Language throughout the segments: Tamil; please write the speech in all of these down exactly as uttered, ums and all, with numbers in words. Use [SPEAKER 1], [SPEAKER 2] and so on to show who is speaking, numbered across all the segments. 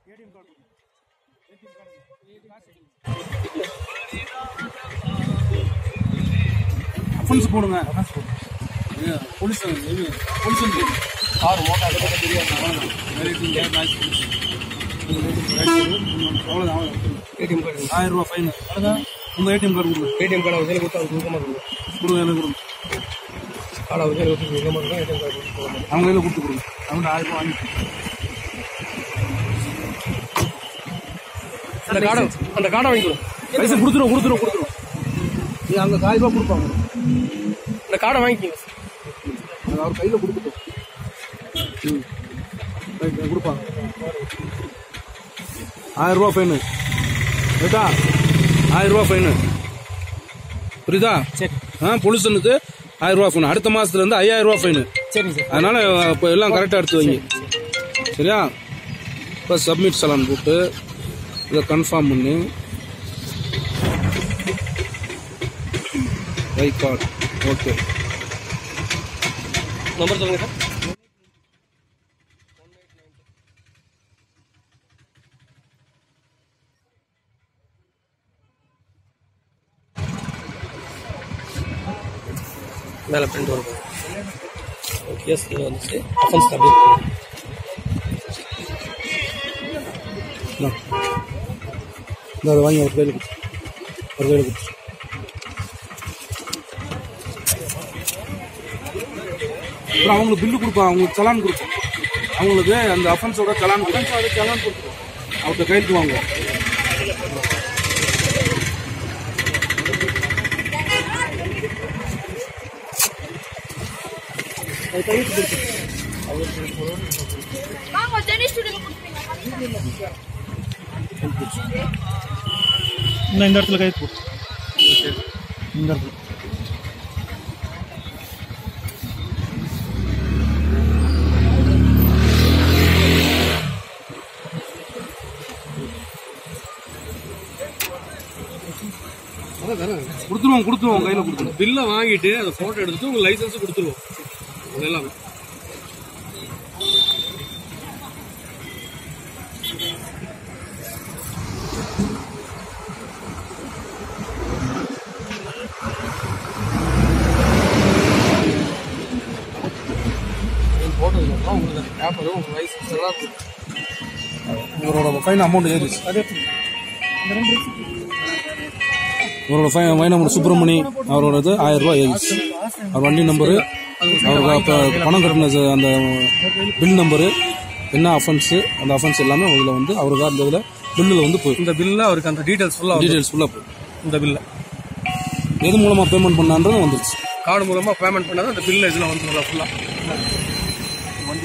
[SPEAKER 1] அஃபென்ஸ் போடுங்க. போலீஸ் போலீஸ் கார் ஓட்ட அதை பற்றி தெரியாது. அவ்வளோதான் அவ்வளோ. ஏடிஎம் கார்டு ஆயிரம் ரூபா ஃபைனு. அவ்வளோதான். உங்கள் ஏடிஎம் கார்டு கொடுங்க. ஏடிஎம் கார்டு அவசியம் கொடுத்து அவங்க கொடுக்க மாட்டேங்க. கொடுங்க எனக்கு கொடுங்க. கார்டு அவசியம் கொடுத்து கொடுக்க மாட்டேங்க. ஏடிஎம் கார்டு கொடுங்க. அவங்க கையில் கொடுத்து கொடுங்க. அவங்க ஆயிரம் ரூபா வாங்கி அந்த கார்டை அந்த கார்டை வாங்கிக்கிறோம். பைசா கொடுத்துருவோம் கொடுத்துருவோம் கொடுத்துருவோம். நீ அங்கே ஆயிரம் ரூபா கொடுப்பாங்க. இந்த கார்டை வாங்கிக்கிங்க. அவர் கையில் கொடுத்துட்டோம். ம் கொடுப்பாங்க. ஆயிரம் ரூபா ஃபைனு. ரைட்டா? ஆயிரம் ரூபா ஃபைனு. புரியுதா? சரி. ஆ பொல்யூஷனுக்கு ஆயிரம் ரூபா ஃபைனு. அடுத்த மாசத்துல இருந்து ஐயாயிரம் ரூபா ஃபைனு. சரி சார். அதனால இப்போ எல்லாம் கரெக்டாக எடுத்து வைங்க. சரியா? இப்போ சப்மிட் சலான் போட்டு இதை கன்ஃபார்ம் பண்ணி வை கார்டு. ஓகே. நம்பர் சொல்லுங்க சார். மேலே பிரிண்ட் வரும். எஸ் இது வந்துச்சு. அஃபென்ஸ் தம்பி அதை வாங்கி ஒரு கையில் கொடுத்து ஒரு கையில் கொடுத்து அப்புறம் அவங்களுக்கு பில்லு கொடுப்போம். அவங்களுக்கு சலான் கொடுப்போம். அவங்களுக்கு அந்த அஃபென்ஸோட சலான் கொடுப்போம். அது சலான் கொடுப்போம். அவர்கிட்ட கையெழுத்து வாங்க. இந்த இடத்துல கைது போட்டு இந்த இடத்துல கொடுத்துருவோம் கொடுத்துருவோம் கையில் கொடுத்துருவோம். பில்லை வாங்கிட்டு அதை ஃபோட்டோ எடுத்துட்டு உங்கள் லைசன்ஸும் கொடுத்துருவோம். எல்லாமே போட்டதுக்கப்புறம் உங்களுக்கு அந்த பேப்பரும் உங்கள் லைசன்ஸ் எல்லாம் உங்களோட ஃபைன் அமௌண்ட் ஏறிச்சு. அதே அவரோட ஃபைன் ஃபைன் அமௌண்ட் சுப்பிரமணி அவரோடது ஆயிரம் ரூபாய் ஏறிச்சு. அவர் வண்டி நம்பரு, அவருக்கு அப்போ பணம் கட்டின அந்த பில் நம்பரு, என்ன அஃபென்ஸு, அந்த அஃபென்ஸ் எல்லாமே இதில் வந்து அவருக்கு அந்த இதில் பில்லில் வந்து போய் இந்த பில்லில் அவருக்கு அந்த டீட்டெயில்ஸ் ஃபுல்லாக டீட்டெயில்ஸ் ஃபுல்லாக போய் இந்த பில்லை எது மூலமாக பேமெண்ட் பண்ணான்றது வந்துருச்சு. கார்டு மூலமாக பேமெண்ட் பண்ணாதான் அந்த பில்லை இதில் வந்துடும் ஃபுல்லாக. வண்டி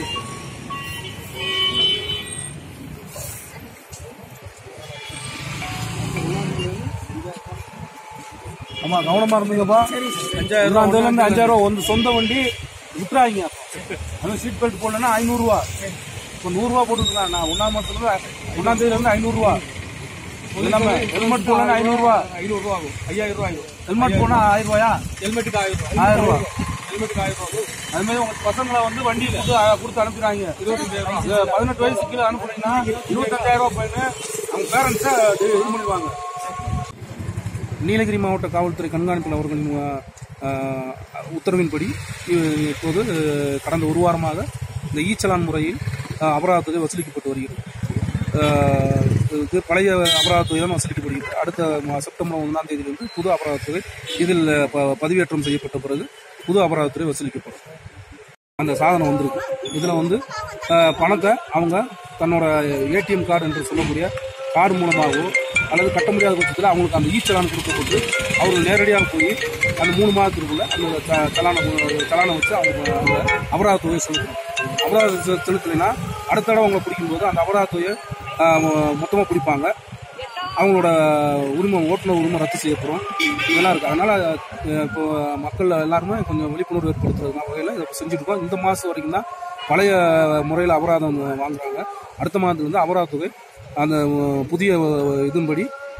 [SPEAKER 1] ஆமா கவனமா இருந்தீங்கப்பா. அஞ்சாயிரம் ரூபா அந்த அஞ்சாயிரம் ரூபா வந்து சொந்த வண்டி விட்டுறாங்க. அது சீட் பெல்ட் போடலன்னா ஐநூறு ரூபா. இப்போ நூறு ரூபா போட்டுருக்காங்க. நான் ஒன்னாம் மாசத்துல ஒன்னாம் தேதியில இருந்து ஐநூறு ரூபா எல்லாமே. ஹெல்மெட் போனா ஐநூறு ரூபா ஐநூறு ரூபா ஆகும். ஐயாயிரம் ரூபாய் ஆகும். ஹெல்மெட் போனா ஆயிரம் ரூபாயா? ஹெல்மெட்டுக்கு ஆயிரம் ரூபாய் ஆயிரம் ரூபா ஹெல்மெட்டுக்கு ஆயிரம் ரூபா. அது மாதிரி உங்க பசங்களை வந்து வண்டியில கொடுத்து அனுப்புறாங்க. பதினெட்டு வயசு கீழே அனுப்புனீங்கன்னா இருபத்தஞ்சாயிரம் ரூபாய் போயின்னு அவங்க பேரண்ட்ஸை இது பண்ணிடுவாங்க. நீலகிரி மாவட்ட காவல்துறை கண்காணிப்பில் அவர்களின் உத்தரவின்படி இப்போது கடந்த ஒரு வாரமாக இந்த இ சலான் முறையில் அபராத தொகை வசூலிக்கப்பட்டு வருகிறது. இது பழைய அபராத தொகை தான் வசூலிக்கப்படுகிறது. அடுத்த செப்டம்பர் ஒன்றாம் தேதியிலிருந்து புது அபராத தொகை இதில் பதிவேற்றம் செய்யப்பட்ட பிறகு புது அபராத தொகை வசூலிக்கப்படும். அந்த சாதனம் வந்திருக்கு. இதில் வந்து பணத்தை அவங்க தன்னோட ஏடிஎம் கார்டு என்று சொல்லக்கூடிய கார்டு மூலமாகவோ அல்லது கட்ட முடியாத பட்சத்தில் அவங்களுக்கு அந்த இ சலான் கொடுக்கப்பட்டு அவர்கள் நேரடியாக போய் அந்த மூணு மாதத்திற்குள்ள அந்த சலானை சலானை வச்சு அவங்க அந்த அபராத தொகையை செலுத்தணும். அபராத செலுத்தலைன்னா அடுத்த தடவை அவங்களை பிடிக்கும்போது அந்த அபராத தொகையை மொத்தமாக பிடிப்பாங்க. அவங்களோட உரிமை ஓட்டுநர் உரிமை ரத்து செய்யப்படும். இதெல்லாம் இருக்குது. அதனால் இப்போ மக்கள் எல்லாருமே கொஞ்சம் விழிப்புணர்வு ஏற்படுத்துறது வகையில் இதை செஞ்சுருக்கோம். இந்த மாதம் வரைக்கும் தான் பழைய முறையில் அபராதம் வாங்குறாங்க. அடுத்த மாதத்துலேருந்து அபராத தொகை அந்த புதிய இதன்படி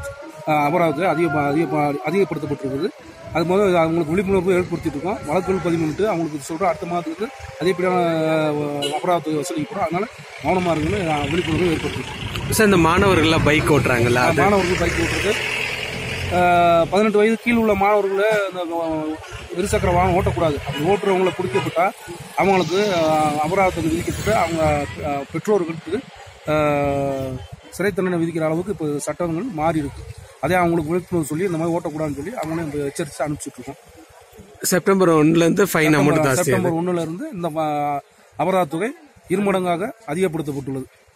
[SPEAKER 1] அபராதத்தை அதிக அதிக அதிகப்படுத்தப்பட்டிருக்குது. அது முதல் அவங்களுக்கு விழிப்புணர்வு ஏற்படுத்திட்டு இருக்கோம். வழக்குகள் பதிவு பண்ணிட்டு அவங்களுக்கு சொல்கிறோம் அடுத்த மாதத்துக்கு அதிகப்படியான அபராதத்தை வசூலிக்கிறோம். அதனால கவனமாக இருக்குன்னு விழிப்புணர்வு ஏற்படுத்திருக்கோம்.
[SPEAKER 2] சார் இந்த மாணவர்கள்லாம் பைக் ஓட்டுறாங்களா?
[SPEAKER 1] மாணவர்கள் பைக் ஓட்டுறது பதினெட்டு வயது கீழ் உள்ள மாணவர்களை இந்த இருசக்கர வாகனம் ஓட்டக்கூடாது. அப்படி ஓட்டுறவங்களை பிடிக்கப்பட்டா அவங்களுக்கு அபராதத்தை விதிக்கப்பட்டு அவங்க பெற்றோர்களுக்கு சிறை தண்டனை விதிக்கிற அளவுக்கு இப்போ சட்டங்கள் மாறி இருக்கு. அதே அவங்களுக்கு விழிப்புணர்வு சொல்லி இந்த மாதிரி ஓட்டக்கூடாதுன்னு சொல்லி அவங்களே இந்த எச்சரித்து அனுப்பிச்சுட்டு இருக்கோம்.
[SPEAKER 2] செப்டம்பர் ஒன்னுல இருந்து ஃபைன் அமௌண்ட்
[SPEAKER 1] செப்டம்பர் ஒன்னுல இருந்து இந்த அபராத தொகை இருமடங்காக அதிகப்படுத்தப்பட்டுள்ளது.